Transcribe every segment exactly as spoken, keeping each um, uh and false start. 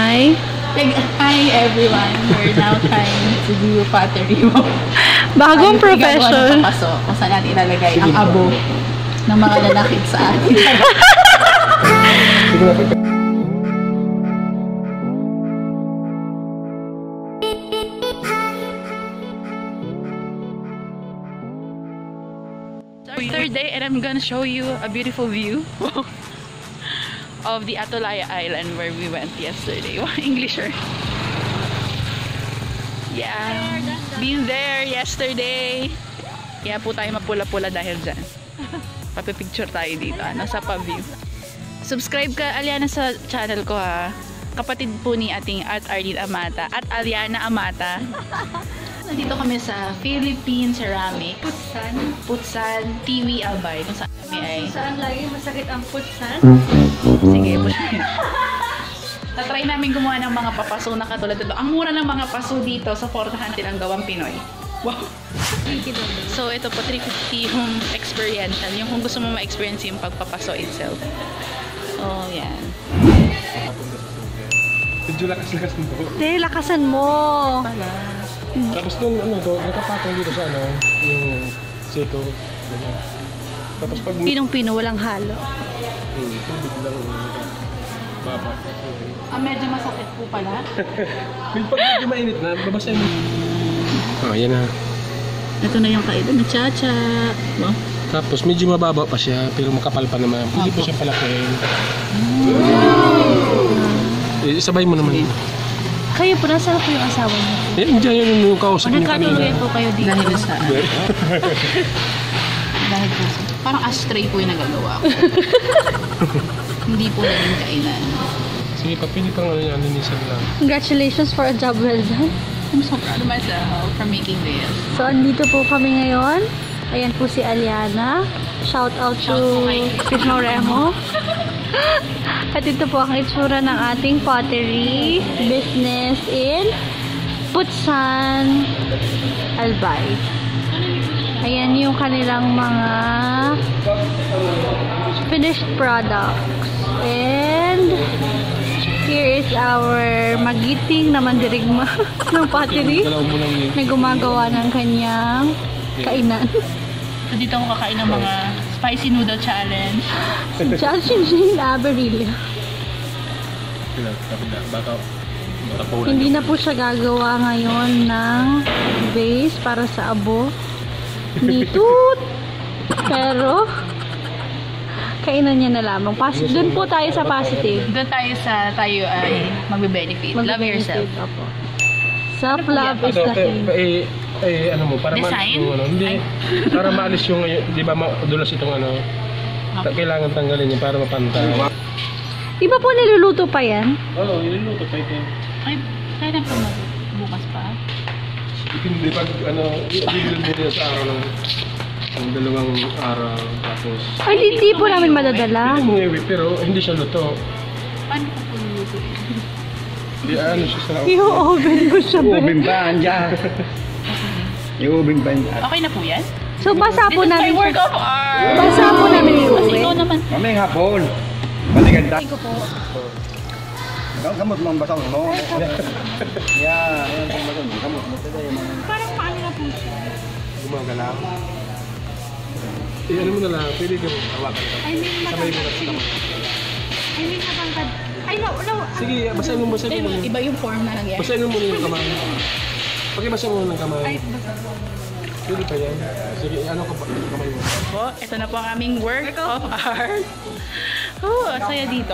Hi. Like, hi everyone. We're now trying to do pottery. Bagong profession. Paso, kung saan natin ilalagay ang abo ng mga lalakit sa atin. Third day, and I'm gonna show you a beautiful view of the Atolaya Island where we went yesterday. Englisher. Yeah, been there yesterday. Kaya po tayo mapula-pula dahil dyan. Papipicture tayo dito, ano, sa pa-view. Subscribe ka, Aliana, sa channel ko, ha. Kapatid po ni ating at Arlene Amata at Aliana Amata. Nandito kami sa Philippine Ceramic Putsan. Putsan T V Albay. Kung saan kami ay... Saan lagi masakit ang putsan? Sige, putsan. Tatry namin gumawa ng mga papaso na katulad dito. Ang mura ng mga paso dito sa Fortahan ang gawang Pinoy. Wow! So ito po, three fifty yung experiential. Yung kung gusto mo ma-experience yung pagpapaso itself. Oh, yan. Medyo lakas-lakas mo. Hindi, lakasan mo. Pala. Tapos nung ano to, nakapatong dito sa ano, yung seto. Tapos pag... Pinong-pino, walang halo. Hmm, tubig lang. Baba. Ah, medyo masakit po pala. Pag medyo mainit na, babasahin mo. Oh, yan na. Ito na yung kailan, cha-cha. Wow. Tapos medyo mababa pa siya, pero makapal pa naman. Hindi po siya palaki. Eh, sabay mo naman. Kayo po, nasa po yung asawa niyo? Eh, hindi yan yung kausap niyo kanina. Nagkatuloy po kayo dito. Dahil sa... Dahil po sa... Parang ashtray po yung nagagawa ko. Hindi po naging kainan. Sige, papili pang ano yan, linisan lang. Congratulations for a job well done. I'm so proud of myself for making this. So, andito po kami ngayon. Ayan po si Aliana. Shout out Shout to po kay Pino Remo. At ito po ang itsura ng ating pottery business in Putsan, Albay. Ayan yung kanilang mga finished products. And here is our magiting na mandirigma ng pottery na gumagawa ng kanyang kainan. So, dito ako kakain ng mga spicy noodle challenge. Si John Shinjin Aberilla. Hindi na po siya gagawa ngayon ng base para sa abo ni Toot. Pero kainan niya na lamang. Doon po tayo sa positive. Doon tayo sa tayo ay magbe-benefit. Love yourself. Self-love is the key. Eh, ano mo, para maalis yung ano, hindi, para maalis yung, di ba, madulas itong ano, okay. Kailangan tanggalin niya para mapantay. Di ba po niluluto pa yan? Oo, oh, niluluto pa ito. Ay, kaya na po bukas pa? Hindi, pag ano, niluluto nila sa araw ng, ang dalawang araw, tapos... Ay, hindi po namin madadala. Hindi mo iwi, pero hindi siya luto. Paano po po niluluto? Di, ano siya sa... Yung oven ko siya. Ubing pa, andyan. Yung ubing pa. Okay na po yan? So, basa po namin. This is my work of art! Basa po namin yung Kasi uwi. ikaw naman. Maming hapon. Maliganda. Ikaw po. Ikaw, kamot mo ang basang mo. Yan, yan ang basang mo. Kamot mo. Parang paano na po siya? Gumagalaw. Eh, ano mo na lang, pwede ka hawakan ka. I mean, Sabay mo na sa kamay. I mean, natangkad. Ay, no, no. Sige, basahin mo, basahin mo muna. Iba yung form na nangyari. Basahin mo muna yung kamay. Pakibasa mo ng kamay. Ay, basa. Pwede pa yan. Sige, ano ka pa? Kamay mo. Po, ito na po ang aming work of art. Oh, ang saya dito.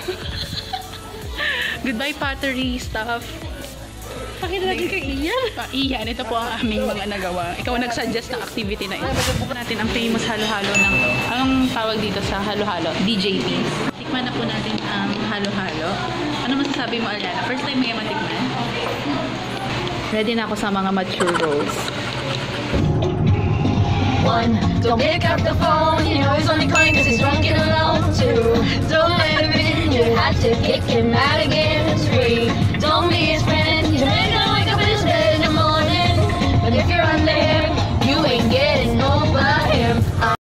Goodbye pottery stuff. Pakita natin kay Ian. Ah, Iyan, ito po ang aming mga nagawa. Ikaw nag-suggest ng activity na ito. Bukan natin ang famous halo-halo ng, ang tawag dito sa halo-halo, D J P. Tikman na po natin ang halo-halo. Ano masasabi mo, Aliana? First time mo yung matikman? Ready na ako sa mga mature rolls. One, don't pick up the phone, you know he's only calling cause he's drunk and alone. Two, don't let him in, you have to kick him